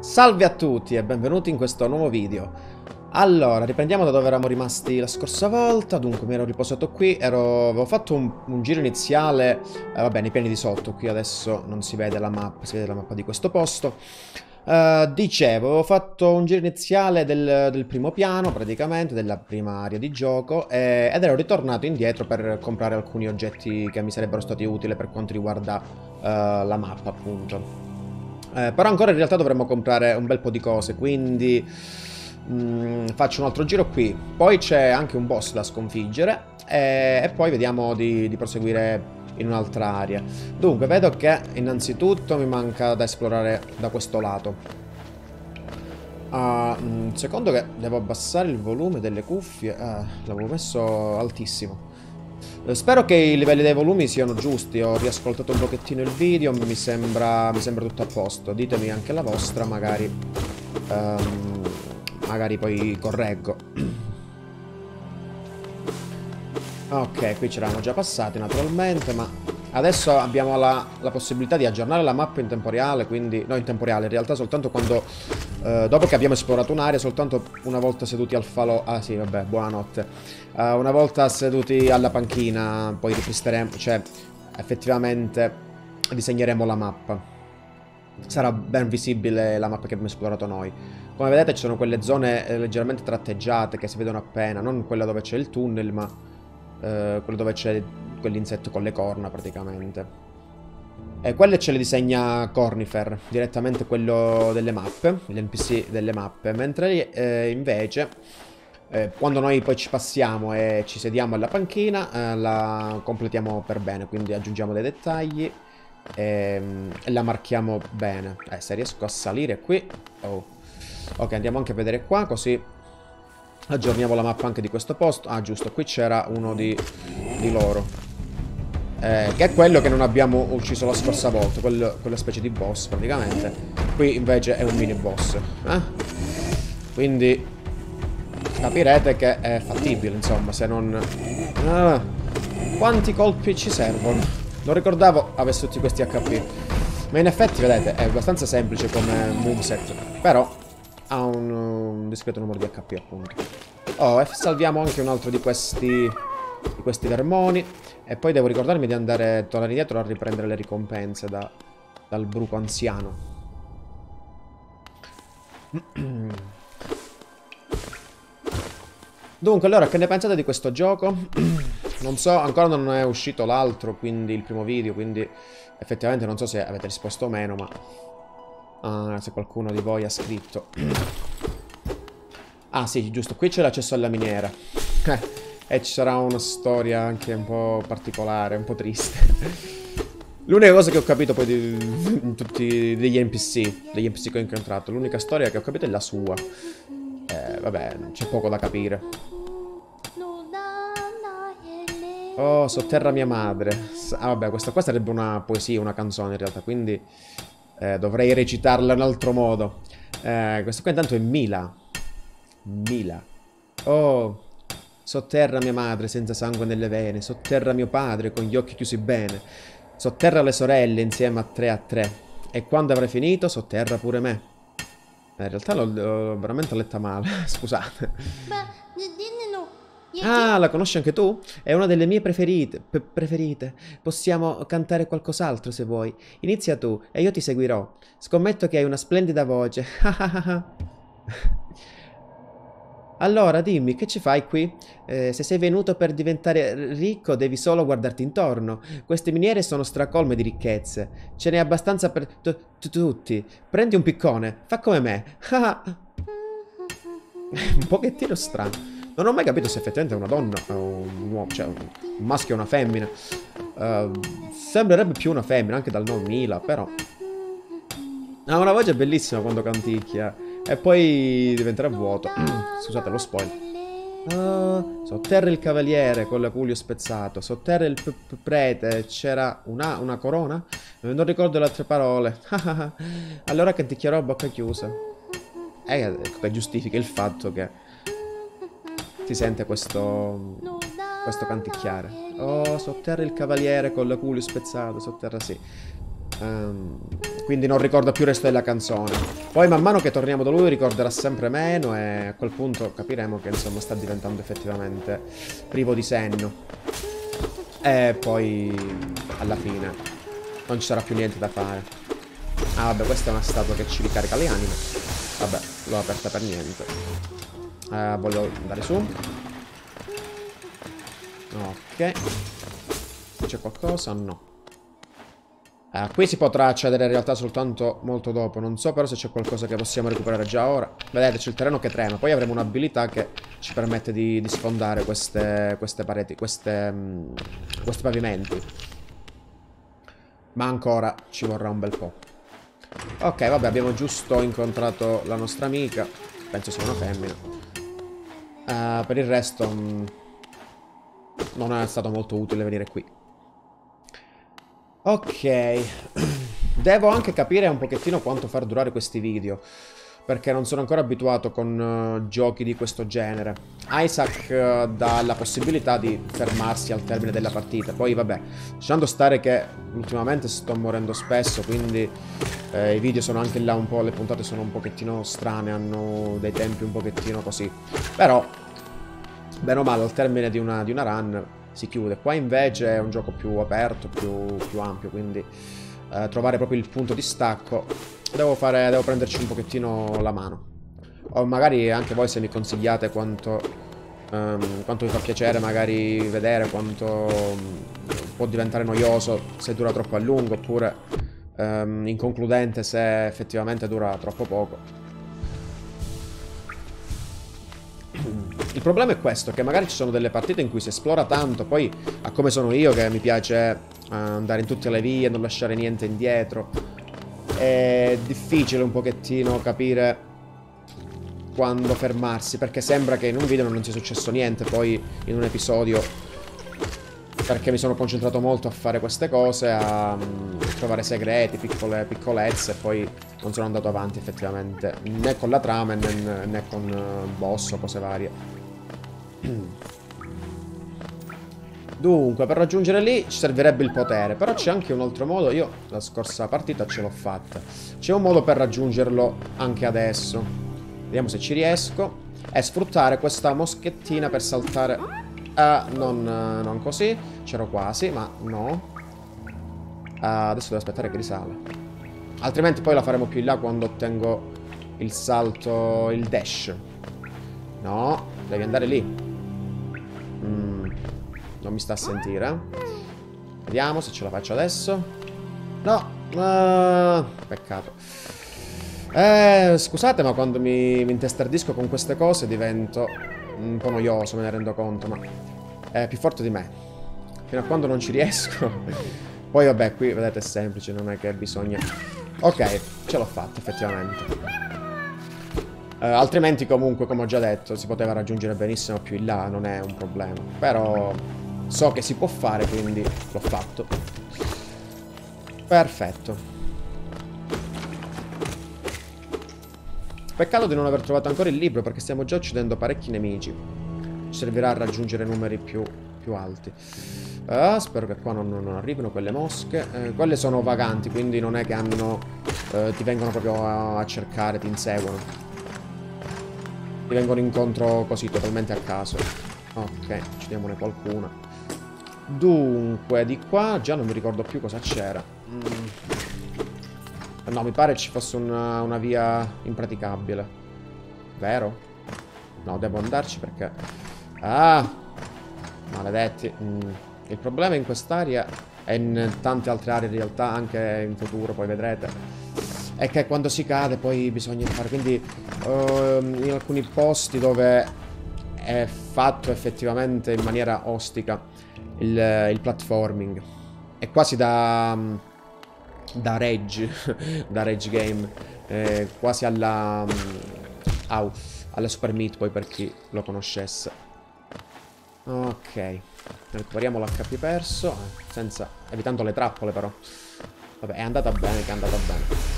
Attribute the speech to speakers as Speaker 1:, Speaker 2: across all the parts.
Speaker 1: Salve a tutti e benvenuti in questo nuovo video. Allora, riprendiamo da dove eravamo rimasti la scorsa volta. Dunque, mi ero riposato qui, avevo fatto un giro iniziale, vabbè, nei piani di sotto. Qui adesso non si vede la mappa, si vede la mappa di questo posto. Dicevo, avevo fatto un giro iniziale del primo piano, praticamente, della prima area di gioco, ed ero ritornato indietro per comprare alcuni oggetti che mi sarebbero stati utili per quanto riguarda la mappa, appunto. Però ancora in realtà dovremmo comprare un bel po' di cose, quindi faccio un altro giro qui. Poi c'è anche un boss da sconfiggere e poi vediamo di proseguire in un'altra area. Dunque, vedo che innanzitutto mi manca da esplorare da questo lato. Un secondo che devo abbassare il volume delle cuffie. L'avevo messo altissimo. Spero che i livelli dei volumi siano giusti. Ho riascoltato un pochettino il video, mi sembra tutto a posto. Ditemi anche la vostra, magari poi correggo. Ok, qui ce l'hanno già passati naturalmente, ma adesso abbiamo la possibilità di aggiornare la mappa in tempo reale, quindi no, in tempo reale, in realtà soltanto quando dopo che abbiamo esplorato un'area, soltanto una volta seduti al falò. Ah sì, vabbè, buonanotte. Una volta seduti alla panchina poi ripristeremo, cioè effettivamente disegneremo la mappa. Sarà ben visibile la mappa che abbiamo esplorato noi. Come vedete ci sono quelle zone leggermente tratteggiate che si vedono appena, non quella dove c'è il tunnel, ma quello dove c'è quell'insetto con le corna praticamente. E quelle ce le disegna Cornifer, direttamente quello delle mappe, l'NPC delle mappe, mentre invece quando noi poi ci passiamo e ci sediamo alla panchina la completiamo per bene, quindi aggiungiamo dei dettagli e la marchiamo bene. Se riesco a salire qui. Oh. Ok, andiamo anche a vedere qua, così aggiorniamo la mappa anche di questo posto. Ah, giusto, qui c'era uno di loro. Che è quello che non abbiamo ucciso la scorsa volta. Quella specie di boss, praticamente. Qui invece è un mini boss. Quindi capirete che è fattibile, insomma, se non... quanti colpi ci servono? Non ricordavo avesse tutti questi HP. Ma in effetti, vedete, è abbastanza semplice come moveset. Però ha un discreto numero di HP, appunto. Oh, e salviamo anche un altro di questi vermoni. E poi devo ricordarmi di tornare indietro a riprendere le ricompense dal bruco anziano. Dunque, allora, che ne pensate di questo gioco? Non so, ancora non è uscito l'altro, quindi il primo video, quindi effettivamente non so se avete risposto o meno, ma se qualcuno di voi ha scritto. Ah sì, giusto, qui c'è l'accesso alla miniera. E ci sarà una storia anche un po' particolare, un po' triste. L'unica cosa che ho capito poi di tutti degli NPC che ho incontrato, l'unica storia che ho capito è la sua. Vabbè, c'è poco da capire. Oh, sotterra mia madre. Vabbè, questa qua sarebbe una poesia, una canzone in realtà, quindi dovrei recitarla in un altro modo. Questo qua intanto è Mila. Mila. Oh, sotterra mia madre senza sangue nelle vene, sotterra mio padre con gli occhi chiusi bene, sotterra le sorelle insieme a 3. E quando avrai finito, sotterra pure me. In realtà l'ho veramente letta male, scusate. Ah, la conosci anche tu? È una delle mie preferite. Possiamo cantare qualcos'altro se vuoi. Inizia tu e io ti seguirò. Scommetto che hai una splendida voce. Allora, dimmi, che ci fai qui? Se sei venuto per diventare ricco, devi solo guardarti intorno. Queste miniere sono stracolme di ricchezze. Ce n'è abbastanza per tutti. Prendi un piccone, fa come me. Un pochettino strano. Non ho mai capito se effettivamente è una donna o un uomo, cioè un maschio o una femmina. Sembrerebbe più una femmina, anche dal nome Mila, però. Ha una voce bellissima quando canticchia. E poi diventerà vuoto. Scusate lo spoiler. Sotterra il cavaliere con l'aculio spezzato. Sotterra il prete. C'era una corona? Non ricordo le altre parole. Allora canticchierò a bocca chiusa. Ecco che giustifica il fatto che si sente questo canticchiare. Oh, sotterra il cavaliere con l'aculio spezzato. Sotterra sì. quindi non ricorda più il resto della canzone. Poi man mano che torniamo da lui ricorderà sempre meno e a quel punto capiremo che insomma sta diventando effettivamente privo di senno. E poi alla fine non ci sarà più niente da fare. Ah vabbè, questa è una statua che ci ricarica le anime. Vabbè, l'ho aperta per niente. Voglio andare su. Ok. C'è qualcosa? No. Qui si potrà accedere in realtà soltanto molto dopo. Non so però se c'è qualcosa che possiamo recuperare già ora. Vedete, c'è il terreno che trema. Poi avremo un'abilità che ci permette di sfondare queste pareti, questi pavimenti. Ma ancora ci vorrà un bel po'. Ok, vabbè, abbiamo giusto incontrato la nostra amica. Penso sia una femmina. Per il resto non è stato molto utile venire qui. Ok. Devo anche capire un pochettino quanto far durare questi video, perché non sono ancora abituato con giochi di questo genere. Isaac dà la possibilità di fermarsi al termine della partita. Poi vabbè, lasciando stare che ultimamente sto morendo spesso, quindi i video sono anche là un po', le puntate sono un pochettino strane, hanno dei tempi un pochettino così. Però, bene o male, al termine di una run si chiude. Qua invece è un gioco più aperto, più ampio, quindi trovare proprio il punto di stacco devo prenderci un pochettino la mano. O magari anche voi se mi consigliate quanto vi fa piacere magari vedere, quanto può diventare noioso se dura troppo a lungo, oppure inconcludente se effettivamente dura troppo poco. Il problema è questo, che magari ci sono delle partite in cui si esplora tanto, poi a come sono io che mi piace andare in tutte le vie, non lasciare niente indietro, è difficile un pochettino capire quando fermarsi, perché sembra che in un video non sia successo niente, poi in un episodio, perché mi sono concentrato molto a fare queste cose, a trovare segreti, piccolezze, e poi non sono andato avanti effettivamente, né con la trama né con boss o cose varie. Dunque, per raggiungere lì ci servirebbe il potere, però c'è anche un altro modo. Io la scorsa partita ce l'ho fatta. C'è un modo per raggiungerlo anche adesso. Vediamo se ci riesco. È sfruttare questa moschettina per saltare. Non così. C'ero quasi, ma no. Adesso devo aspettare che risale. Altrimenti poi la faremo più in là quando ottengo il salto, il dash. No, devi andare lì. Non mi sta a sentire. Vediamo se ce la faccio adesso. No, peccato. Scusate, ma quando mi intestardisco con queste cose divento un po' noioso, me ne rendo conto, ma è più forte di me. Fino a quando non ci riesco. Poi vabbè, qui vedete è semplice, non è che bisogna... Ok, ce l'ho fatta effettivamente. Altrimenti comunque, come ho già detto, si poteva raggiungere benissimo più in là, non è un problema. Però so che si può fare, quindi l'ho fatto. Perfetto. Peccato di non aver trovato ancora il libro, perché stiamo già uccidendo parecchi nemici. Ci servirà a raggiungere numeri più alti. Spero che qua non arrivino quelle mosche. Quelle sono vaganti, quindi non è che hanno... ti vengono proprio a cercare, ti inseguono. Ti vengono incontro così, totalmente a caso. Ok, ci diamone qualcuna. Dunque, di qua già non mi ricordo più cosa c'era. No, mi pare ci fosse una via impraticabile. Vero? No, devo andarci perché... maledetti. Il problema in quest'area e in tante altre aree in realtà, anche in futuro, poi vedrete, è che quando si cade poi bisogna fare, quindi in alcuni posti dove è fatto effettivamente in maniera ostica il platforming è quasi da rage da rage game, quasi alla Super Meat, poi per chi lo conoscesse. Ok, recuperiamo l'HP perso evitando le trappole, però vabbè, è andata bene che è andata bene.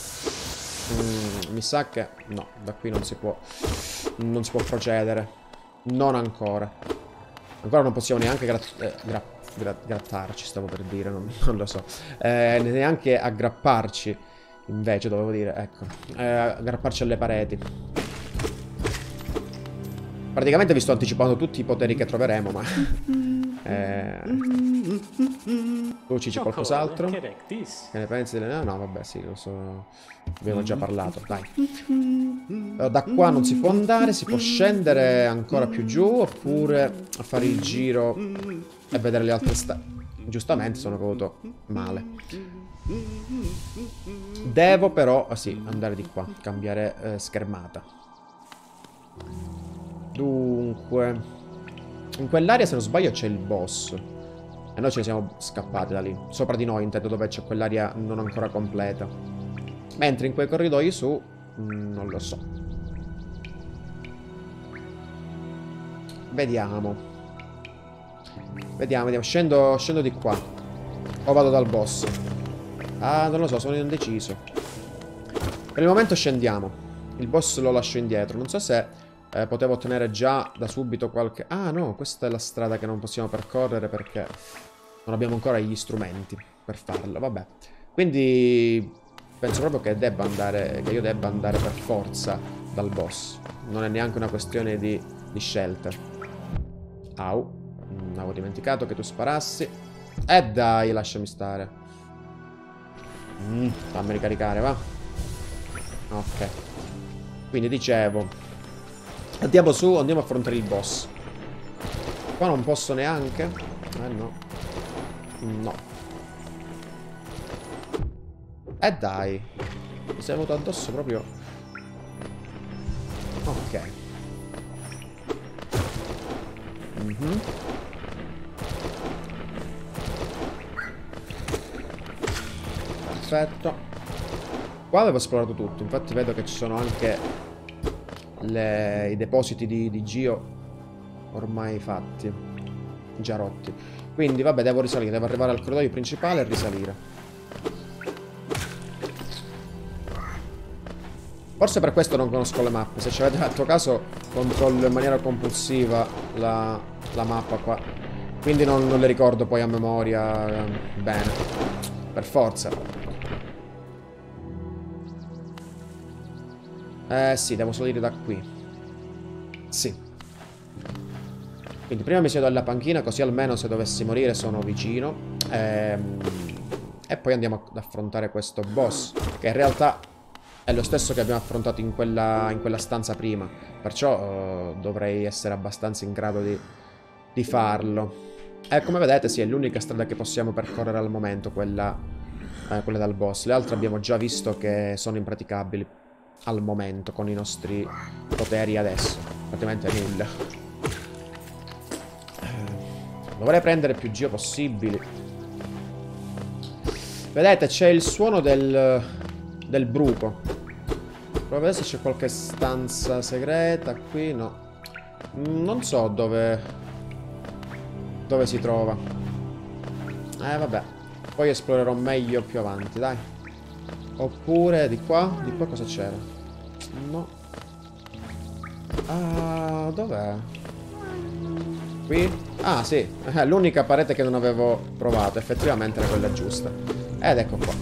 Speaker 1: Mi sa che... no, da qui non si può procedere. Non ancora. Ancora non possiamo neanche grattarci, stavo per dire, non lo so. Neanche aggrapparci Invece dovevo dire, ecco, aggrapparci alle pareti. Praticamente vi sto anticipando tutti i poteri che troveremo, ma... Tu ci c'è qualcos'altro? Che ne pensi delle... No, vabbè, sì, lo so. Abbiamo già parlato, dai. Da qua non si può andare, si può scendere ancora più giù, oppure a fare il giro e vedere le altre Giustamente sono caduto male. Devo però, sì, andare di qua, cambiare schermata. Dunque... In quell'area, se non sbaglio, c'è il boss. E noi ce ne siamo scappati da lì. Sopra di noi, intendo, dove c'è quell'area non ancora completa. Mentre in quei corridoi su, non lo so. Vediamo. Vediamo, vediamo. Scendo di qua. O vado dal boss. Ah, non lo so, sono indeciso. Per il momento scendiamo. Il boss lo lascio indietro. Non so se... potevo ottenere già da subito qualche... Ah no, questa è la strada che non possiamo percorrere perché non abbiamo ancora gli strumenti per farlo. Vabbè. Quindi penso proprio che debba andare, che io debba andare per forza dal boss. Non è neanche una questione di scelta. Au. Avevo dimenticato che tu sparassi. Dai, lasciami stare. Fammi ricaricare, va. Ok. Quindi dicevo... Andiamo su, andiamo a affrontare il boss. Qua non posso neanche. No. No. Dai. Mi sei venuto addosso proprio. Ok. Perfetto. Qua avevo esplorato tutto. Infatti vedo che ci sono anche... i depositi di Gio ormai fatti, già rotti. Quindi vabbè, devo risalire, devo arrivare al corridoio principale e risalire. Forse per questo non conosco le mappe. Se ci avete fatto caso, controllo in maniera compulsiva la mappa qua. Quindi non le ricordo poi a memoria bene. Per forza. Sì, devo salire da qui. Sì. Quindi prima mi siedo alla panchina, così almeno se dovessi morire sono vicino. E poi andiamo ad affrontare questo boss, che in realtà è lo stesso che abbiamo affrontato in quella stanza prima. Perciò dovrei essere abbastanza in grado di farlo. E come vedete, sì, è l'unica strada che possiamo percorrere al momento, quella dal boss. Le altre abbiamo già visto che sono impraticabili al momento con i nostri poteri adesso. Praticamente nulla. Dovrei prendere più geo possibili. Vedete, c'è il suono del bruco. Provo a vedere se c'è qualche stanza segreta qui. No. Non so dove si trova. Vabbè. Poi esplorerò meglio più avanti, dai. Oppure di qua? Di qua cosa c'era? No. Ah, dov'è? Qui? Ah, sì. L'unica parete che non avevo provato. Effettivamente era quella giusta. Ed ecco qua.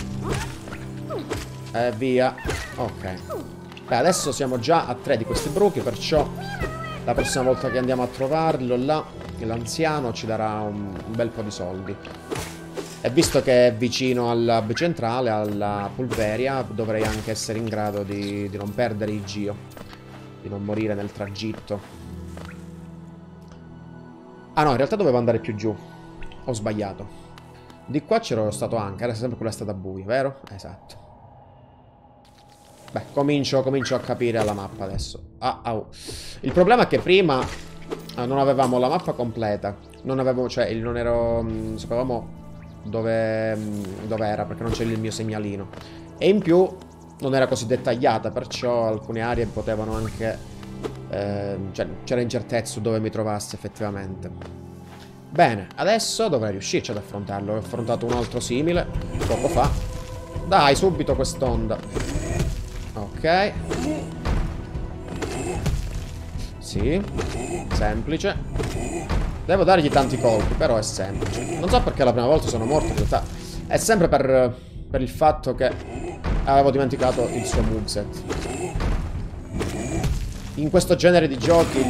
Speaker 1: Via. Ok. Beh, adesso siamo già a 3 di questi bruchi, perciò la prossima volta che andiamo a trovarlo là, l'anziano ci darà un bel po' di soldi. E visto che è vicino alla hub centrale, alla Pulveria, dovrei anche essere in grado di non perdere il Gio. Di non morire nel tragitto. Ah no, in realtà dovevo andare più giù. Ho sbagliato. Di qua c'ero stato anche, era sempre quella strada buia, vero? Esatto. Beh, comincio a capire la mappa adesso. Il problema è che prima non avevamo la mappa completa. Non avevo, cioè, non ero... sapevamo... dove era, perché non c'era il mio segnalino. E in più non era così dettagliata, perciò alcune aree potevano anche cioè c'era incertezza su dove mi trovassi effettivamente. Bene, adesso dovrei riuscirci ad affrontarlo. Ho affrontato un altro simile poco fa. Dai, subito quest'onda. Ok. Sì, semplice. Devo dargli tanti colpi, però è semplice. Non so perché la prima volta sono morto, in realtà. È sempre per il fatto che Avevo dimenticato il suo moveset. In questo genere di giochi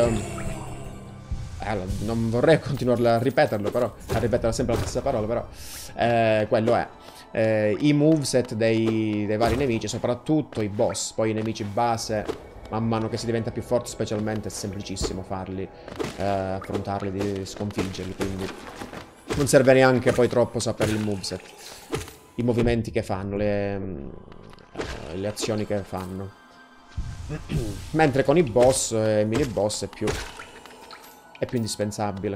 Speaker 1: non vorrei continuare a ripeterlo, però. A ripetere sempre la stessa parola, però. Quello è. I moveset dei vari nemici, soprattutto i boss. Poi i nemici base, man mano che si diventa più forte, specialmente, è semplicissimo farli, affrontarli, di sconfiggerli. Quindi non serve neanche poi troppo sapere il moveset. I movimenti che fanno, le azioni che fanno. Mentre con i boss e mini boss è più indispensabile.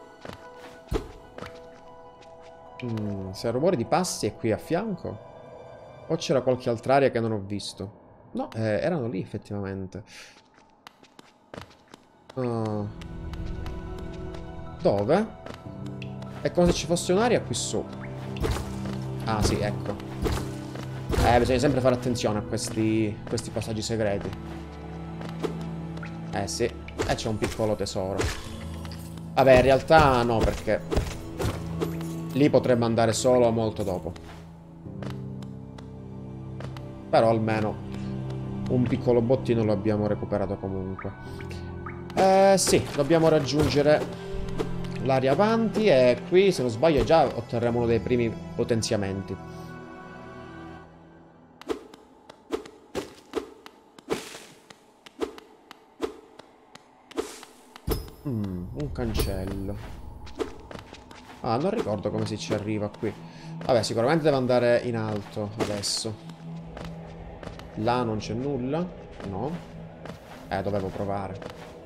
Speaker 1: Se il rumore di passi è qui a fianco? O c'era qualche altra area che non ho visto? No, erano lì effettivamente. Dove? È come se ci fosse un'area qui su. Ah sì, ecco. Bisogna sempre fare attenzione a questi passaggi segreti. Sì. E c'è un piccolo tesoro. Vabbè, in realtà no, perché lì potremmo andare solo molto dopo. Però almeno un piccolo bottino lo abbiamo recuperato comunque. Sì, dobbiamo raggiungere l'area avanti e qui, se non sbaglio, già otterremo uno dei primi potenziamenti. Un cancello. Ah, non ricordo come si ci arriva qui. Vabbè, sicuramente devo andare in alto adesso. Là non c'è nulla? No. Dovevo provare.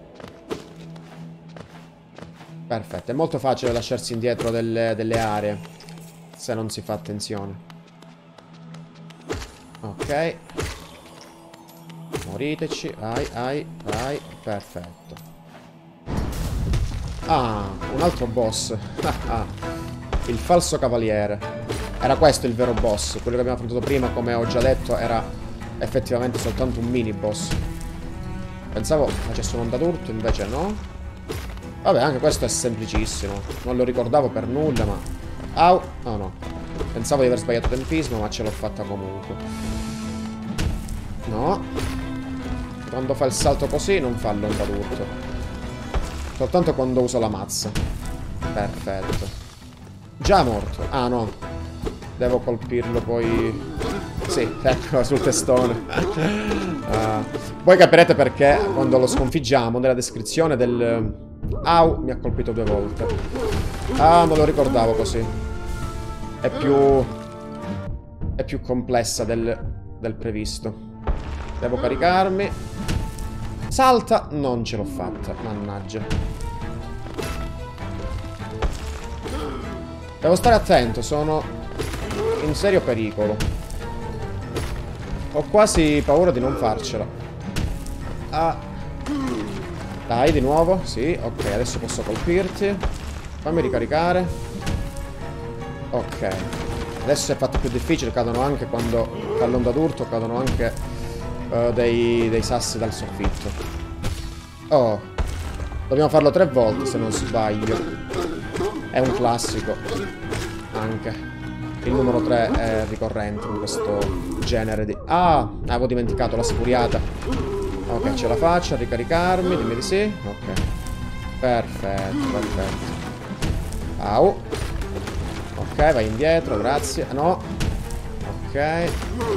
Speaker 1: Perfetto, è molto facile lasciarsi indietro delle aree se non si fa attenzione. Ok. Moriteci. Vai. Perfetto. Ah, un altro boss. Il falso cavaliere. Era questo il vero boss. Quello che abbiamo affrontato prima, come ho già detto, era effettivamente soltanto un mini boss. Pensavo facesse un'onda d'urto, invece no. Vabbè, anche questo è semplicissimo. Non lo ricordavo per nulla, ma... Au! Oh no. Pensavo di aver sbagliato tempismo, ma ce l'ho fatta comunque. No. Quando fa il salto così non fa l'onda d'urto. Soltanto quando uso la mazza. Perfetto. Già morto. Ah no. Devo colpirlo poi. Sì, ecco, sul testone. Poi capirete perché quando lo sconfiggiamo, nella descrizione del... Au, mi ha colpito 2 volte. Ah, non lo ricordavo così. È più complessa del previsto. Devo caricarmi. Salta. Non ce l'ho fatta. Mannaggia. Devo stare attento. Sono in serio pericolo. Ho quasi paura di non farcela. Ah. Dai, di nuovo. Sì, ok. Adesso posso colpirti. Fammi ricaricare. Ok. Adesso è fatto più difficile. Cadono anche quando fa l'onda d'urto. Cadono anche dei sassi dal soffitto. Oh. Dobbiamo farlo 3 volte se non sbaglio. È un classico. Anche. Il numero 3 è ricorrente in questo genere di... Ah, avevo dimenticato la spuriata. Ok, ce la faccio a ricaricarmi. Dimmi di sì. Ok. Perfetto. Au. Ok, vai indietro, grazie. No. Ok.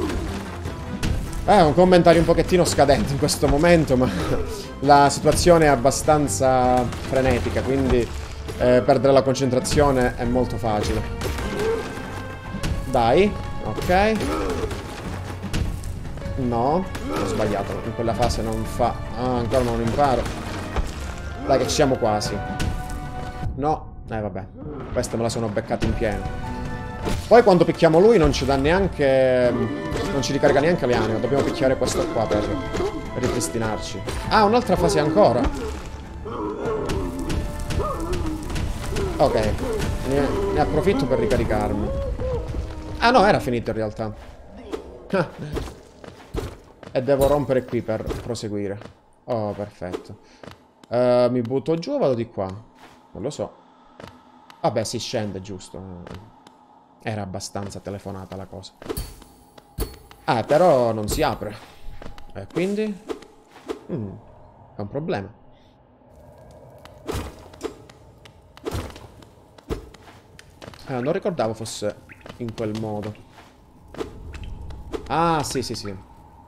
Speaker 1: Un commentario un pochettino scadente in questo momento, ma la situazione è abbastanza frenetica, quindi perdere la concentrazione è molto facile. Dai. Ok. No, ho sbagliato. In quella fase non fa... Ah, ancora non imparo. Dai che ci siamo quasi. No. Vabbè. Questa me la sono beccata in pieno. Poi quando picchiamo lui non ci dà neanche... Non ci ricarica neanche le anime. Dobbiamo picchiare questo qua per ripristinarci. Ah, un'altra fase ancora. Ok. Ne approfitto per ricaricarmi. Ah no, era finito in realtà. E devo rompere qui per proseguire. Oh, perfetto. Mi butto giù o vado di qua? Non lo so. Vabbè, si scende, giusto. Era abbastanza telefonata la cosa. Però non si apre. Quindi... è un problema. Non ricordavo fosse in quel modo. Ah, sì, sì, sì.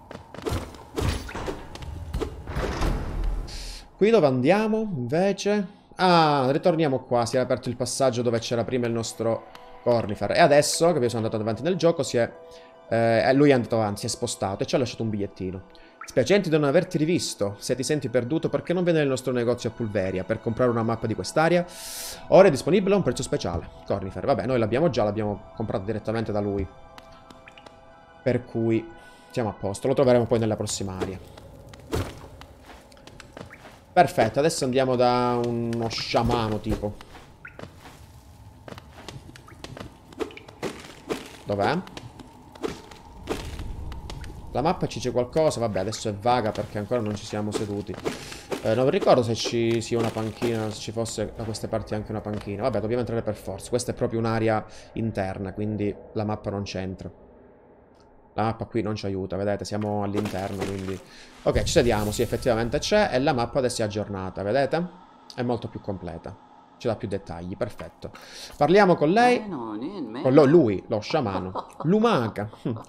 Speaker 1: Qui dove andiamo, invece? Ah, ritorniamo qua. Si è aperto il passaggio dove c'era prima il nostro Cornifer. E adesso, che sono andato avanti nel gioco, lui è andato avanti, si è spostato e ci ha lasciato un bigliettino. Spiacenti di non averti rivisto. Se ti senti perduto, perché non vieni nel nostro negozio a Pulveria per comprare una mappa di quest'area? Ora è disponibile a un prezzo speciale. Cornifer, vabbè, noi l'abbiamo già, l'abbiamo comprato direttamente da lui. Per cui siamo a posto. Lo troveremo poi nella prossima area. Perfetto, adesso andiamo da uno sciamano tipo. Dov'è? La mappa ci c'è qualcosa? Vabbè, adesso è vaga perché ancora non ci siamo seduti. Non ricordo se ci sia una panchina, se ci fosse da queste parti anche una panchina. Vabbè, dobbiamo entrare per forza. Questa è proprio un'area interna, quindi la mappa non c'entra. La mappa qui non ci aiuta, vedete? Siamo all'interno, quindi... Ok, ci sediamo, sì, effettivamente c'è. E la mappa adesso è aggiornata, vedete? È molto più completa. Ci dà più dettagli, perfetto. Parliamo con lei. Con lui, lo sciamano. Lumaca.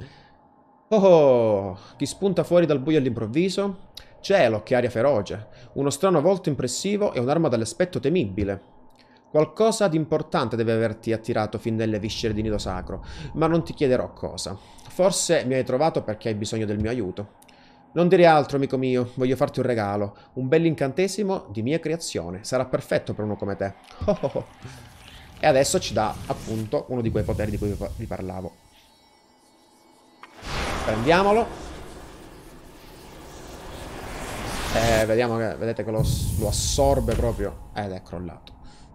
Speaker 1: Oh, chi spunta fuori dal buio all'improvviso? Cielo, che aria feroce. Uno strano volto impressivo e un'arma dall'aspetto temibile. Qualcosa di importante deve averti attirato fin nelle viscere di Nido Sacro, ma non ti chiederò cosa. Forse mi hai trovato perché hai bisogno del mio aiuto. Non dire altro, amico mio, voglio farti un regalo, un bell'incantesimo di mia creazione. Sarà perfetto per uno come te. Oh oh oh. E adesso ci dà, appunto, uno di quei poteri di cui vi parlavo. Prendiamolo. Vediamo che, vedete che lo assorbe proprio. Ed è crollato.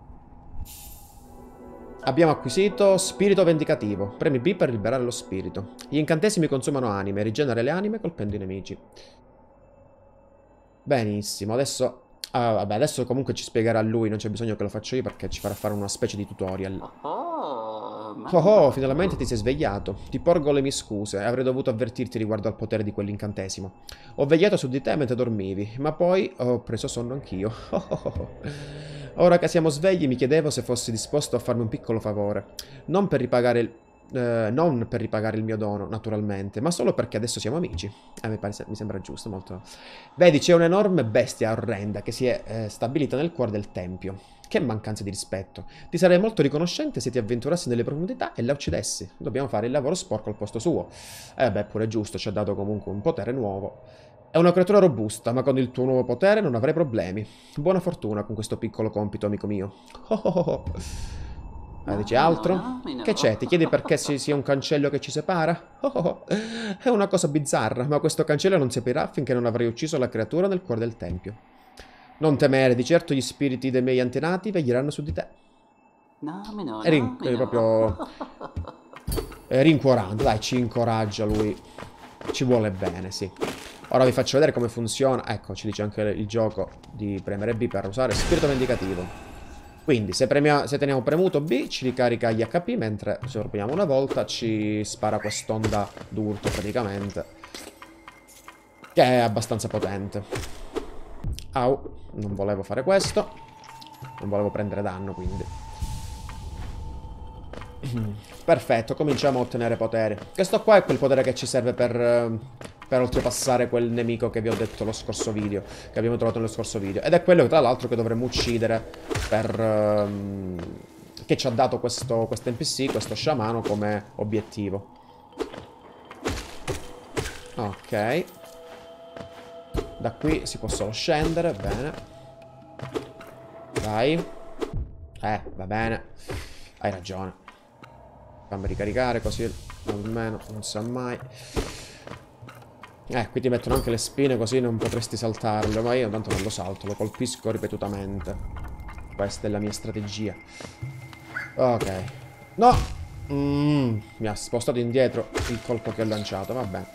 Speaker 1: Abbiamo acquisito Spirito Vendicativo. Premi B per liberare lo spirito. Gli incantesimi consumano anime, rigenera le anime colpendo i nemici. Benissimo, adesso... vabbè, adesso comunque ci spiegherà lui, non c'è bisogno che lo faccia io perché ci farà fare una specie di tutorial. Oh, finalmente ti sei svegliato. Ti porgo le mie scuse, avrei dovuto avvertirti riguardo al potere di quell'incantesimo. Ho vegliato su di te mentre dormivi, ma poi ho preso sonno anch'io. Ora che siamo svegli mi chiedevo se fossi disposto a farmi un piccolo favore. Non per ripagare il mio dono, naturalmente, ma solo perché adesso siamo amici. Mi sembra giusto, molto... Vedi, c'è un'enorme bestia orrenda che si è stabilita nel cuore del tempio. Che mancanza di rispetto. Ti sarei molto riconoscente se ti avventurassi nelle profondità e la uccidessi. Dobbiamo fare il lavoro sporco al posto suo. Beh, pure giusto, ci ha dato comunque un potere nuovo. È una creatura robusta, ma con il tuo nuovo potere non avrai problemi. Buona fortuna con questo piccolo compito, amico mio. Dici altro? Che c'è? Ti chiedi perché ci sia un cancello che ci separa? È una cosa bizzarra, ma questo cancello non si aprirà finché non avrai ucciso la creatura nel cuore del tempio. Non temere, di certo gli spiriti dei miei antenati veglieranno su di te. È proprio rincuorante, dai, ci incoraggia lui. Ci vuole bene, sì. Ora vi faccio vedere come funziona. Ecco, ci dice anche il gioco di premere B per usare Spirito Vendicativo. Quindi, se teniamo premuto B, ci ricarica gli HP, mentre se lo proviamo una volta ci spara quest'onda d'urto, praticamente. Che è abbastanza potente. Au, non volevo fare questo. Non volevo prendere danno, quindi. Perfetto, cominciamo a ottenere potere. Questo qua è quel potere che ci serve per oltrepassare quel nemico che vi ho detto lo scorso video, che abbiamo trovato nello scorso video. Ed è quello, tra l'altro, che dovremmo uccidere per... che ci ha dato questo NPC, questo sciamano, come obiettivo. Ok. Da qui si può solo scendere, bene. Dai. Va bene. Hai ragione. Fammi ricaricare così almeno non sa mai. Qui ti mettono anche le spine così non potresti saltarlo. Ma io tanto non lo salto, lo colpisco ripetutamente. Questa è la mia strategia. Ok. No! Mi ha spostato indietro il colpo che ho lanciato, va bene.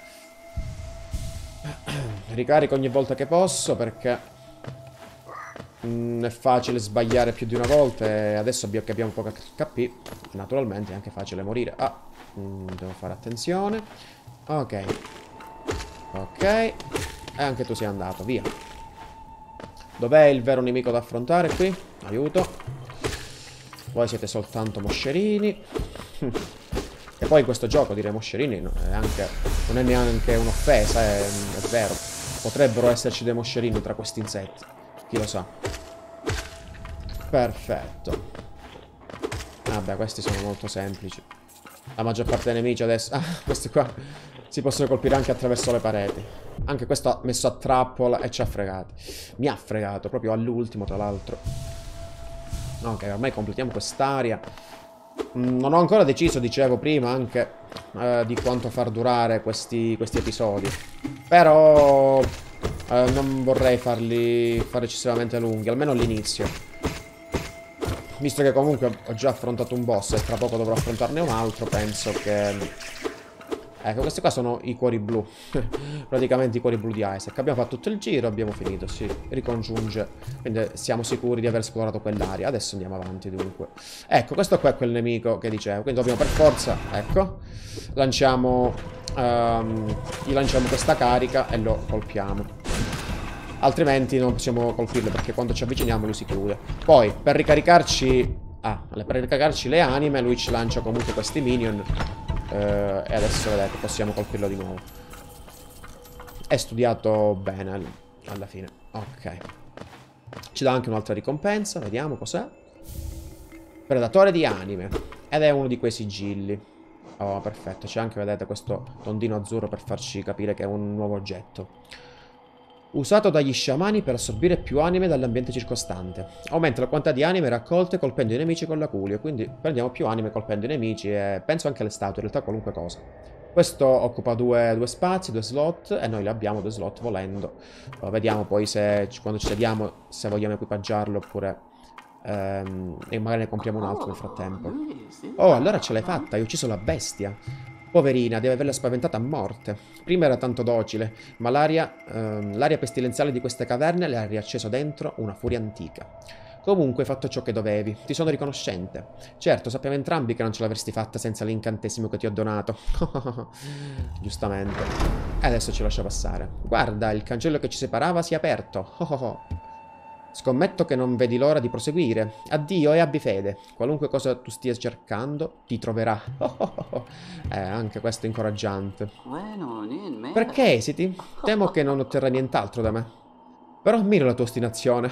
Speaker 1: Ricarico ogni volta che posso perché è facile sbagliare più di una volta e adesso che abbiamo poca HP, naturalmente è anche facile morire. Devo fare attenzione. Ok. Ok. E anche tu sei andato, via. Dov'è il vero nemico da affrontare qui? Aiuto. Voi siete soltanto moscerini. E poi in questo gioco dire moscerini non è neanche un'offesa, è vero. Potrebbero esserci dei moscerini tra questi insetti. Chi lo sa. Perfetto. Vabbè, questi sono molto semplici. La maggior parte dei nemici adesso... Ah, questi qua si possono colpire anche attraverso le pareti. Anche questo ha messo a trappola e ci ha fregati. Mi ha fregato, proprio all'ultimo, tra l'altro. Ok, ormai completiamo quest'area. Non ho ancora deciso, dicevo prima, anche di quanto far durare questi episodi. Però non vorrei fare eccessivamente lunghi, almeno all'inizio. Visto che comunque ho già affrontato un boss e tra poco dovrò affrontarne un altro, penso che... Ecco, questi qua sono i cuori blu. Praticamente i cuori blu di Isaac. Abbiamo fatto tutto il giro, abbiamo finito, si ricongiunge. Quindi siamo sicuri di aver esplorato quell'area. Adesso andiamo avanti, dunque. Ecco, questo qua è quel nemico che dicevo. Quindi dobbiamo per forza, ecco, lanciamo... gli lanciamo questa carica e lo colpiamo. Altrimenti non possiamo colpirlo perché quando ci avviciniamo lui si chiude. Poi, per ricaricarci... per ricaricarci le anime, lui ci lancia comunque questi minion. E adesso vedete, possiamo colpirlo di nuovo. È studiato bene alla fine. Ok. Ci dà anche un'altra ricompensa. Vediamo cos'è. Predatore di anime. Ed è uno di quei sigilli. Oh, perfetto. C'è anche, vedete, questo tondino azzurro per farci capire che è un nuovo oggetto. Usato dagli sciamani per assorbire più anime dall'ambiente circostante. Aumenta la quantità di anime raccolte colpendo i nemici con l'aculeo. Quindi prendiamo più anime colpendo i nemici e penso anche alle statue, in realtà qualunque cosa. Questo occupa due spazi, 2 slot e noi le abbiamo 2 slot volendo. Vediamo poi se quando ci sediamo se vogliamo equipaggiarlo oppure... e magari ne compriamo un altro nel frattempo. Oh, allora ce l'hai fatta, hai ucciso la bestia. Poverina, deve averla spaventata a morte. Prima era tanto docile, ma l'aria pestilenziale di queste caverne le ha riacceso dentro una furia antica. Comunque hai fatto ciò che dovevi, ti sono riconoscente. Certo, sappiamo entrambi che non ce l'avresti fatta senza l'incantesimo che ti ho donato. Giustamente. E adesso ci lascia passare. Guarda, il cancello che ci separava si è aperto. Scommetto che non vedi l'ora di proseguire. Addio e abbi fede. Qualunque cosa tu stia cercando, ti troverà. Anche questo è incoraggiante. Perché esiti? Temo che non otterrai nient'altro da me. Però ammiro la tua ostinazione.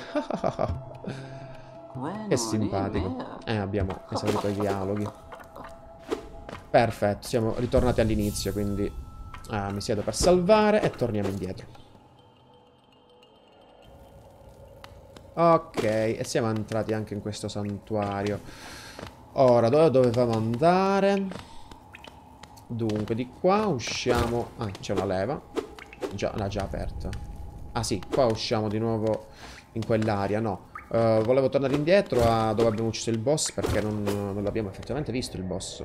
Speaker 1: Che simpatico. Abbiamo esaurito i dialoghi. Perfetto, siamo ritornati all'inizio, quindi... mi siedo per salvare e torniamo indietro. Ok, e siamo entrati anche in questo santuario. Ora, dove dovevamo andare? Dunque, di qua usciamo... c'è una leva. L'ha già aperta. Ah sì, qua usciamo di nuovo in quell'area, no. Volevo tornare indietro a dove abbiamo ucciso il boss perché non l'abbiamo effettivamente visto il boss.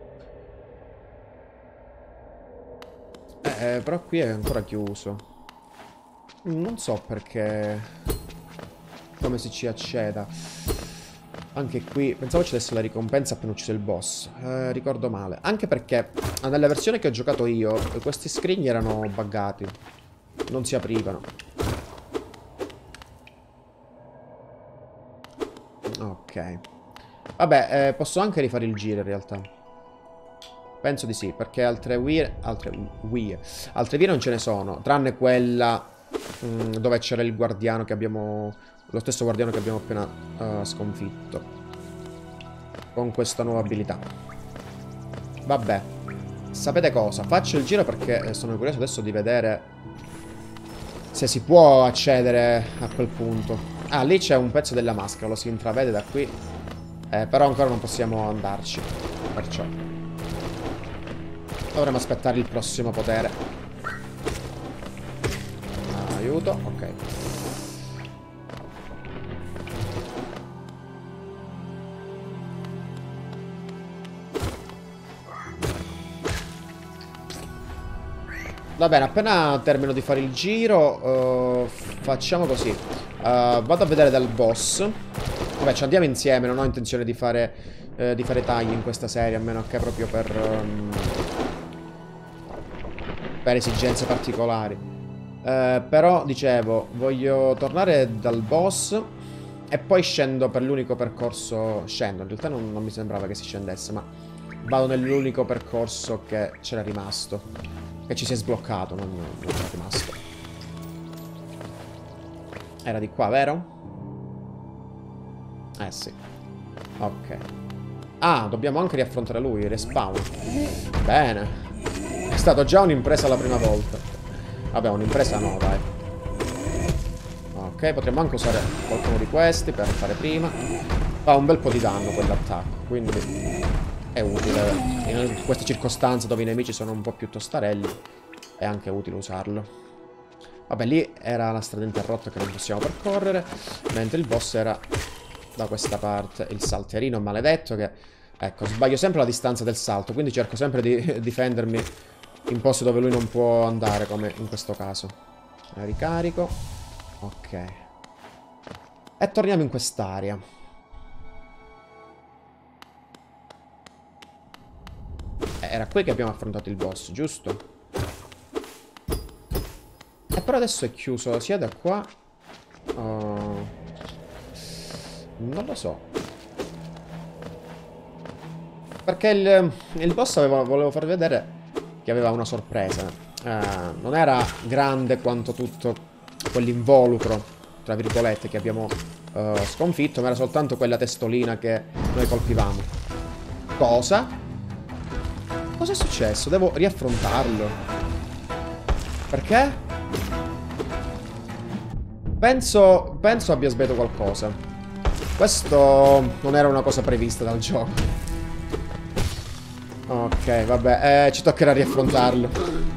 Speaker 1: Però qui è ancora chiuso. Non so perché... come si ci acceda. Anche qui pensavo ci desse la ricompensa appena ucciso il boss. Ricordo male. Anche perché nella versione che ho giocato io questi scrigni erano buggati. Non si aprivano. Ok. Vabbè, posso anche rifare il giro in realtà. Penso di sì, perché altre vie non ce ne sono. Tranne quella dove c'era il guardiano che abbiamo... lo stesso guardiano che abbiamo appena sconfitto. Con questa nuova abilità. Vabbè. Sapete cosa? Faccio il giro perché sono curioso adesso di vedere se si può accedere a quel punto. Ah, lì c'è un pezzo della maschera, lo si intravede da qui. Però ancora non possiamo andarci. Perciò dovremo aspettare il prossimo potere. Aiuto, ok. Va bene, appena termino di fare il giro, facciamo così. Vado a vedere dal boss. Vabbè, ci andiamo insieme, non ho intenzione di fare tagli in questa serie, a meno che proprio per per esigenze particolari. Però, dicevo, voglio tornare dal boss e poi scendo per l'unico percorso... Scendo, in realtà non mi sembrava che si scendesse, ma vado nell'unico percorso che c'era rimasto. Che ci si è sbloccato, non era rimasto. Era di qua, vero? Eh sì. Ok. Ah, dobbiamo anche riaffrontare lui, respawn. Bene. È stata già un'impresa la prima volta. Vabbè, un'impresa no, dai. Ok, potremmo anche usare qualcuno di questi per fare prima. Fa un bel po' di danno quell'attacco, quindi è utile. In queste circostanze dove i nemici sono un po' più tostarelli, è anche utile usarlo. Vabbè, lì era la strada interrotta che non possiamo percorrere, mentre il boss era da questa parte. Il salterino maledetto che... Ecco, sbaglio sempre la distanza del salto, quindi cerco sempre di difendermi in posti dove lui non può andare, come in questo caso. Ricarico. Ok. E torniamo in quest'area. Era qui che abbiamo affrontato il boss, giusto? E però adesso è chiuso sia da qua... non lo so. Perché il boss volevo farvi vedere che aveva una sorpresa. Non era grande quanto tutto quell'involucro, tra virgolette, che abbiamo sconfitto, ma era soltanto quella testolina che noi colpivamo. Cosa? Cosa è successo? Devo riaffrontarlo. Perché? Penso abbia sbagliato qualcosa. Questo non era una cosa prevista dal gioco. Ok, vabbè, ci toccherà riaffrontarlo.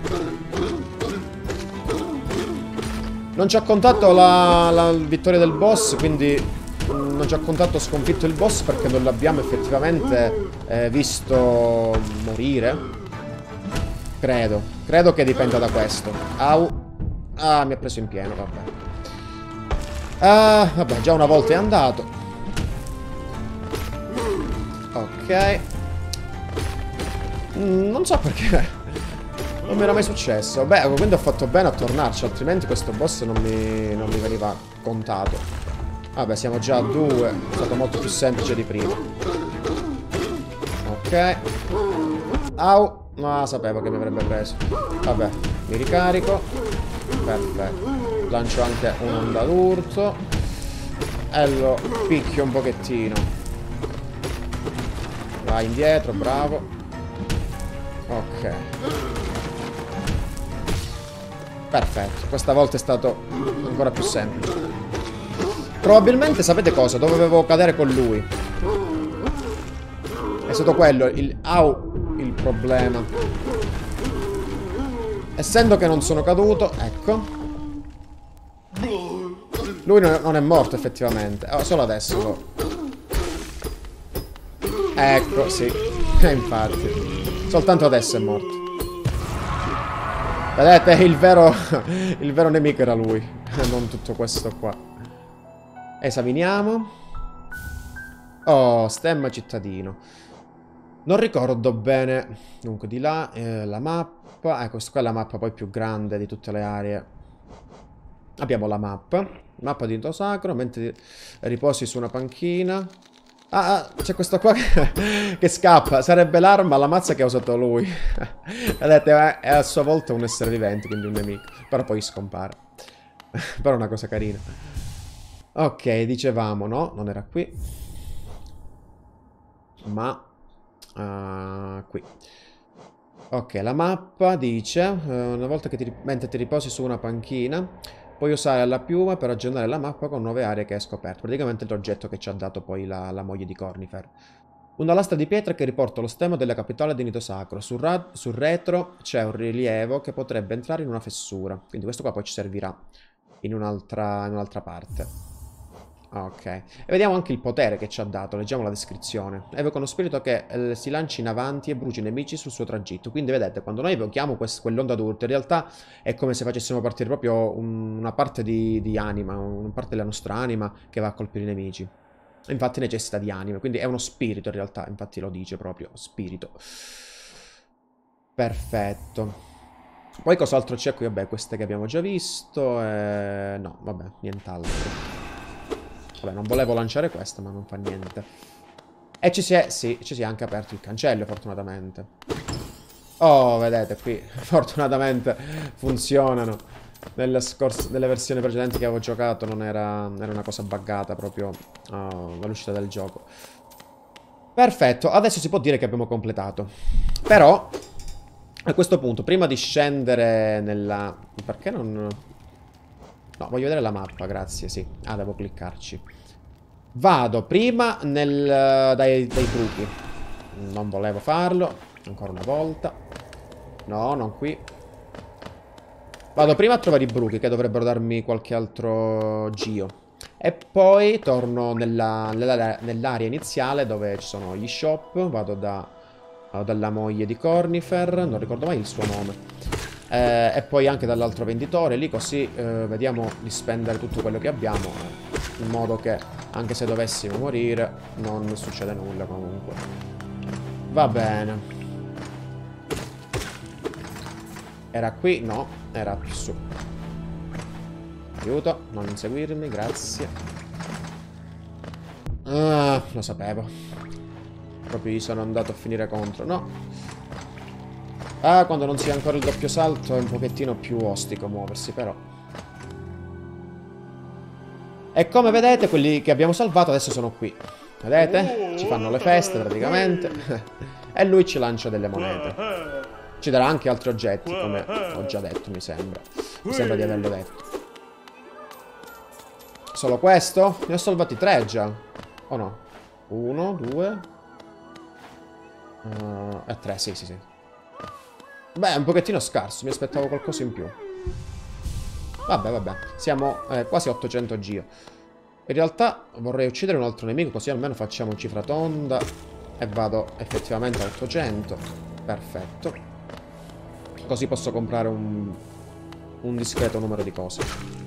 Speaker 1: Non ci ha contato la vittoria del boss, quindi non ci ha contato sconfitto il boss perché non l'abbiamo effettivamente visto morire. Credo che dipenda da questo. Au. Ah, mi ha preso in pieno, vabbè. Vabbè, già una volta è andato. Ok. Non so perché. Non mi era mai successo. Beh, quindi ho fatto bene a tornarci, altrimenti questo boss non mi veniva contato. Vabbè, siamo già a 2. È stato molto più semplice di prima. Ok. Au. No, sapevo che mi avrebbe preso. Vabbè, mi ricarico. Perfetto. Lancio anche un'onda d'urto. E lo picchio un pochettino. Vai indietro, bravo. Ok. Perfetto, questa volta è stato ancora più semplice. Probabilmente sapete cosa? Dovevo cadere con lui. È stato quello il problema. Essendo che non sono caduto, ecco. Lui non è morto effettivamente. Solo adesso. Ecco, sì. Infatti. Soltanto adesso è morto. Vedete, il vero nemico era lui. Non tutto questo qua. Esaminiamo. Oh, stemma cittadino. Non ricordo bene. Dunque, di là la mappa. Questa qua è la mappa poi più grande di tutte le aree. Abbiamo la mappa. Mappa di Nito Sacro. Mentre riposi su una panchina. C'è questo qua che scappa. Sarebbe l'arma, la mazza che ha usato lui. Vedete, è a sua volta un essere vivente, quindi un nemico. Però poi scompare. Però è una cosa carina. Ok, dicevamo, no? Non era qui. Ma... qui. Ok, la mappa dice... una volta che mentre ti riposi su una panchina... Puoi usare la piuma per aggiornare la mappa con nuove aree che hai scoperto. Praticamente l'oggetto che ci ha dato poi la moglie di Cornifer. Una lastra di pietra che riporta lo stemma della capitale di Nito Sacro. Sul retro c'è un rilievo che potrebbe entrare in una fessura. Quindi questo qua poi ci servirà in un'altra parte. Ok. E vediamo anche il potere che ci ha dato. Leggiamo la descrizione. Evoca uno spirito che si lancia in avanti e brucia i nemici sul suo tragitto. Quindi vedete, quando noi evochiamo quell'onda d'urto, in realtà è come se facessimo partire proprio una parte di anima, una parte della nostra anima che va a colpire i nemici. Infatti necessita di anime, quindi è uno spirito in realtà. Infatti lo dice proprio, spirito. Perfetto. Poi cos'altro c'è qui? Vabbè, queste che abbiamo già visto. No, vabbè, nient'altro. Vabbè, non volevo lanciare questa, ma non fa niente. E ci si è... Sì, ci si è anche aperto il cancello, fortunatamente. Oh, vedete qui, fortunatamente funzionano. Nelle versioni precedenti che avevo giocato non era una cosa buggata proprio all'uscita del gioco. Perfetto, adesso si può dire che abbiamo completato. Però, a questo punto, prima di scendere nella... Perché non... No, voglio vedere la mappa, grazie, sì. Ah, devo cliccarci. Vado prima dai bruchi. Non volevo farlo. Ancora una volta. No, non qui. Vado prima a trovare i bruchi, che dovrebbero darmi qualche altro giro. E poi torno nell'area iniziale dove ci sono gli shop. Vado dalla moglie di Cornifer, non ricordo mai il suo nome. E poi anche dall'altro venditore, lì così vediamo di spendere tutto quello che abbiamo, in modo che anche se dovessimo morire non succede nulla comunque. Va bene. Era qui? No, era più su. Aiuto, non inseguirmi, grazie. Ah, lo sapevo. Proprio gli sono andato a finire contro, no. Ah, quando non si ha ancora il doppio salto è un pochettino più ostico muoversi, però. E come vedete, quelli che abbiamo salvato adesso sono qui. Vedete? Ci fanno le feste, praticamente. E lui ci lancia delle monete. Ci darà anche altri oggetti, come ho già detto, mi sembra. Mi sembra di averlo detto. Solo questo? Ne ho salvati 3 già. O no? 1, 2... e 3, sì, sì, sì. Beh, è un pochettino scarso, mi aspettavo qualcosa in più. Vabbè, vabbè. Siamo quasi 800 giro. In realtà vorrei uccidere un altro nemico, così almeno facciamo cifra tonda. E vado effettivamente a 800. Perfetto. Così posso comprare un discreto numero di cose.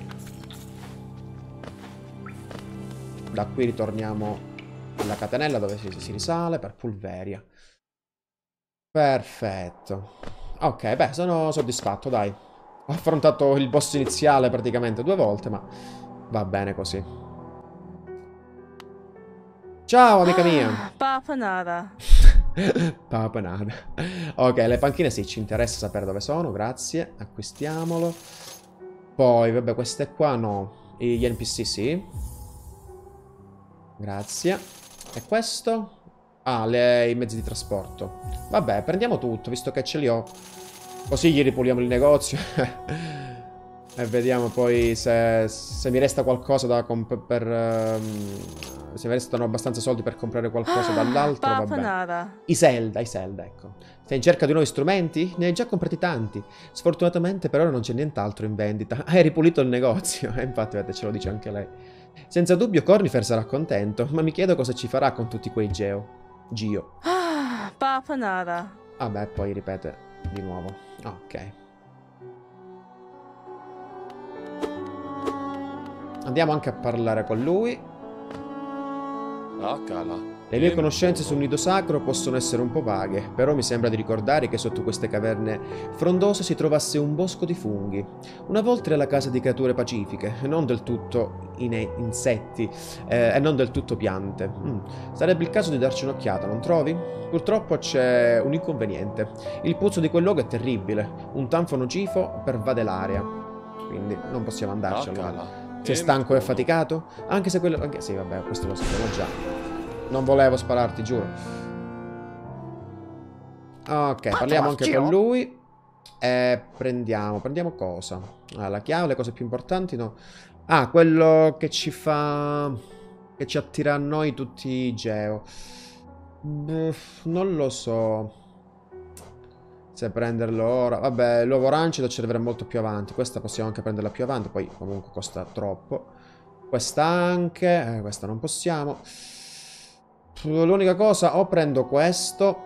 Speaker 1: Da qui ritorniamo alla catenella dove si risale per Pulveria. Perfetto. Ok, beh, sono soddisfatto, dai. Ho affrontato il boss iniziale praticamente 2 volte, ma va bene così. Ciao, amica mia.
Speaker 2: Papanada.
Speaker 1: Papanada. Ok, le panchine sì, ci interessa sapere dove sono, grazie. Acquistiamolo. Poi, vabbè, queste qua no. Gli NPC sì. Grazie. E questo? Ah, i mezzi di trasporto. Vabbè, prendiamo tutto, visto che ce li ho. Così gli ripuliamo il negozio. E vediamo poi se mi resta qualcosa da se mi restano abbastanza soldi per comprare qualcosa dall'altro, vabbè.
Speaker 2: Papanada.
Speaker 1: I Zelda, ecco. Sei in cerca di nuovi strumenti? Ne hai già comprati tanti. Sfortunatamente per ora non c'è nient'altro in vendita. Hai ripulito il negozio. E infatti, vedete, ce lo dice anche lei. Senza dubbio Cornifer sarà contento, ma mi chiedo cosa ci farà con tutti quei Gio.
Speaker 2: Papanada.
Speaker 1: Vabbè, poi ripete di nuovo. Ok. Andiamo anche a parlare con lui. Le mie conoscenze sul nido sacro possono essere un po' vaghe, però mi sembra di ricordare che sotto queste caverne frondose si trovasse un bosco di funghi. Una volta era la casa di creature pacifiche, non del tutto insetti e non del tutto piante. Sarebbe il caso di darci un'occhiata, non trovi? Purtroppo c'è un inconveniente. Il puzzo di quel luogo è terribile, un tanfo nocivo pervade l'area. Quindi non possiamo andarci allora. Sei stanco e affaticato? Anche se quello... Sì, vabbè, questo lo sapevo già. Non volevo spararti, giuro. Ok, parliamo anche con lui. E prendiamo cosa? Ah, la chiave, le cose più importanti, no. Ah, quello che ci fa... che ci attira a noi tutti i Geo. Non lo so se prenderlo ora. Vabbè, l'uovo rancido ci arriverà molto più avanti. Questa possiamo anche prenderla più avanti. Poi comunque costa troppo. Questa anche. Questa non possiamo. L'unica cosa, o prendo questo.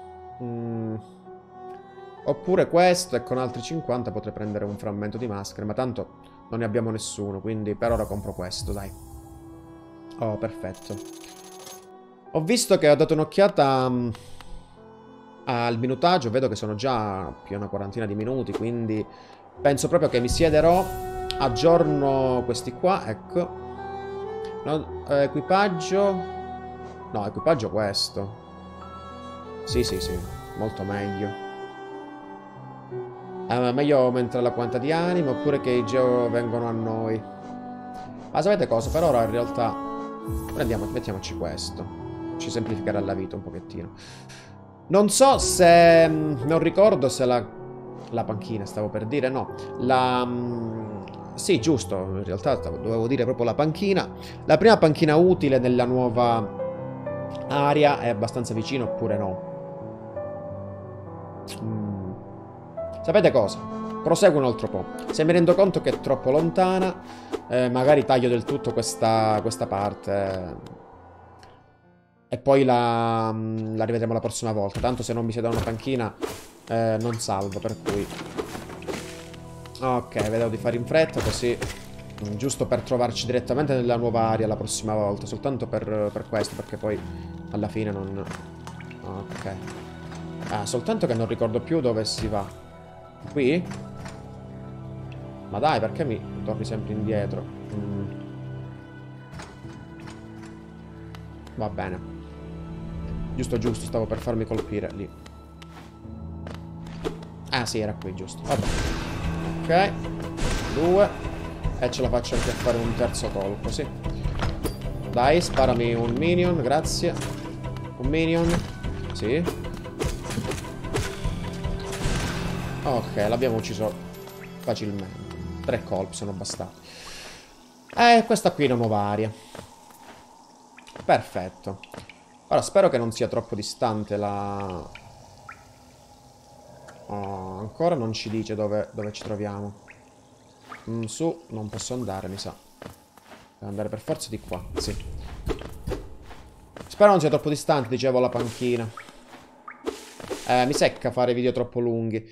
Speaker 1: Oppure questo. E con altri 50 potrei prendere un frammento di maschera. Ma tanto non ne abbiamo nessuno. Quindi per ora compro questo, dai. Oh, perfetto. Ho visto che ho dato un'occhiata al minutaggio vedo che sono già più di una quarantina di minuti, quindi penso proprio che mi siederò, aggiorno questi qua, ecco. No, equipaggio. No, equipaggio questo. Sì, sì, sì, molto meglio. Meglio aumentare la quantità di anime oppure che i geo vengono a noi. Ma sapete cosa? Per ora in realtà mettiamoci questo. Ci semplificherà la vita un pochettino. Non so se... non ricordo se la panchina, stavo per dire, no. Sì, giusto, in realtà dovevo dire proprio la panchina. La prima panchina utile nella nuova area è abbastanza vicino oppure no? Sapete cosa? Proseguo un altro po'. Se mi rendo conto che è troppo lontana, magari taglio del tutto questa parte. E poi la rivedremo la prossima volta. Tanto se non mi siedo a una panchina, non salvo, per cui... Ok, vedevo di fare in fretta, così... giusto per trovarci direttamente nella nuova area la prossima volta. Soltanto per questo, perché poi alla fine non... Ok. Ah, soltanto che non ricordo più dove si va. Qui? Ma dai, perché mi torni sempre indietro? Va bene. Giusto, giusto, stavo per farmi colpire lì. Ah sì, era qui, giusto. Vabbè. Ok. 2. E ce la faccio anche a fare un terzo colpo, sì. Dai, sparami un minion, grazie. Un minion. Sì. Ok, l'abbiamo ucciso facilmente. 3 colpi sono bastati. Questa qui è una nuova area. Perfetto. Ora spero che non sia troppo distante la... Oh, ancora non ci dice dove ci troviamo. Su, non posso andare, mi sa. Devo andare per forza di qua, sì. Spero non sia troppo distante, dicevo, la panchina. Mi secca fare video troppo lunghi.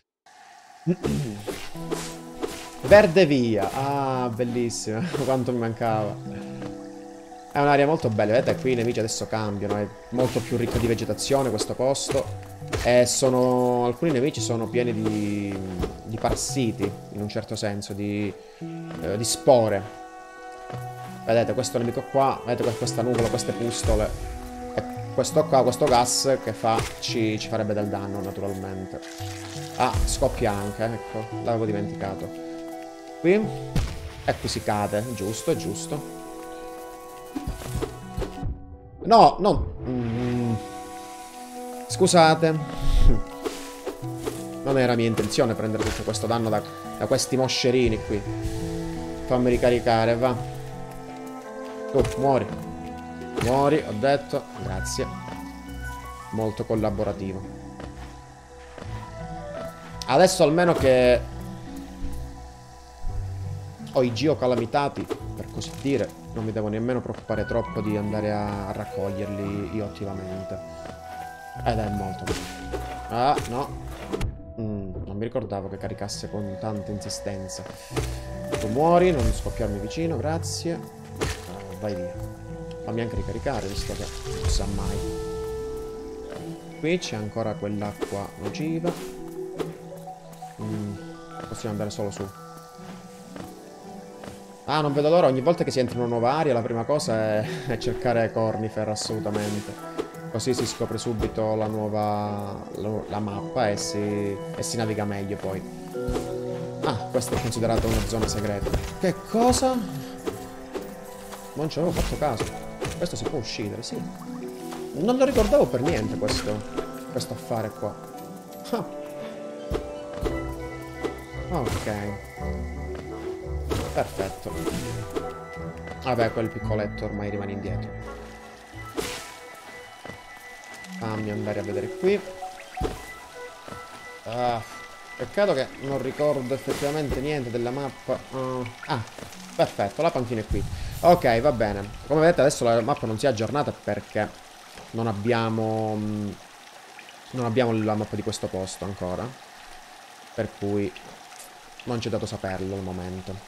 Speaker 1: Verde via. Ah, bellissima. Quanto mi mancava. È un'area molto bella, vedete? Qui i nemici adesso cambiano. È molto più ricco di vegetazione questo posto. E alcuni nemici sono pieni di parassiti, in un certo senso, di spore. Vedete, questo nemico qua, vedete questa nuvola, queste pustole. E questo qua, questo gas che ci farebbe del danno, naturalmente. Ah, scoppia anche, ecco, l'avevo dimenticato. Qui. E qui si cade, giusto, giusto. No, no. Scusate. Non era mia intenzione prendere tutto questo danno da questi moscerini qui. Fammi ricaricare, va. Tu, muori. Muori, ho detto. Grazie. Molto collaborativo. Adesso almeno che ho i geocalamitati, per così dire, non mi devo nemmeno preoccupare troppo di andare a raccoglierli io attivamente. Ed è molto bene. Ah, no. Non mi ricordavo che caricasse con tanta insistenza. Tu muori, non scoppiarmi vicino, grazie. Vai via. Fammi anche ricaricare, visto che non sa mai. Qui c'è ancora quell'acqua nociva. Possiamo andare solo su. Ah, non vedo l'ora. Ogni volta che si entra in una nuova area, la prima cosa è cercare Cornifer, assolutamente. Così si scopre subito la nuova... la mappa e si naviga meglio poi. Ah, questa è considerata una zona segreta. Che cosa? Non ci avevo fatto caso. Questo si può uscire, sì. Non lo ricordavo per niente questo affare qua. Ah. Ok. Perfetto. Vabbè, quel piccoletto ormai rimane indietro. Fammi andare a vedere qui. Peccato che non ricordo effettivamente niente della mappa. Perfetto, la panchina è qui. Ok, va bene. Come vedete adesso la mappa non si è aggiornata perché non abbiamo la mappa di questo posto ancora. Per cui non c'è dato saperlo al momento.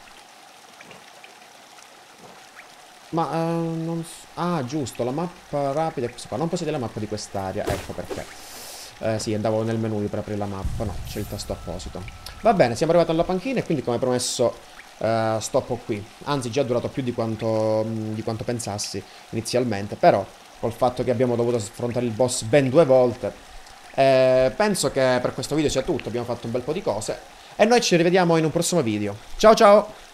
Speaker 1: Ma non... Ah, giusto, la mappa rapida è questa qua. Non possiede la mappa di quest'area. Ecco perché. Sì, andavo nel menu per aprire la mappa. No, c'è il tasto apposito. Va bene, siamo arrivati alla panchina e quindi come promesso stoppo qui. Anzi, già è durato più di quanto pensassi inizialmente. Però, col fatto che abbiamo dovuto affrontare il boss ben 2 volte, penso che per questo video sia tutto. Abbiamo fatto un bel po' di cose. E noi ci rivediamo in un prossimo video. Ciao ciao!